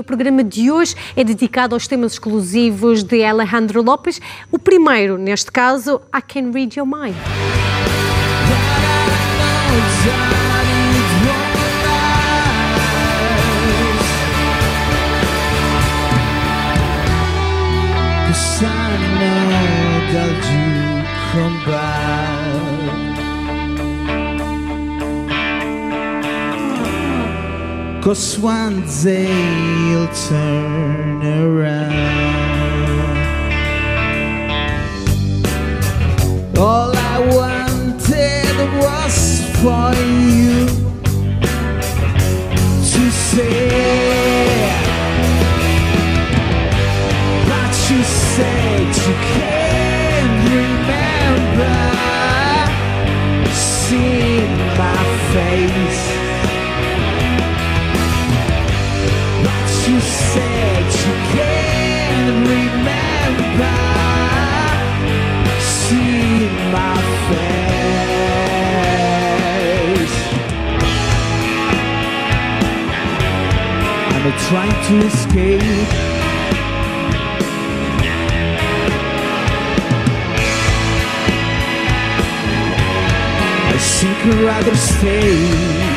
O programa de hoje é dedicado aos temas exclusivos de Alejandro Lopes. O primeiro, neste caso, I Can Read Your Mind. Cause one day you'll turn around. All I wanted was for you to say, but you said you can't remember seeing my face. You said you can't remember seeing my face. I'm trying to escape. I think I'd rather stay.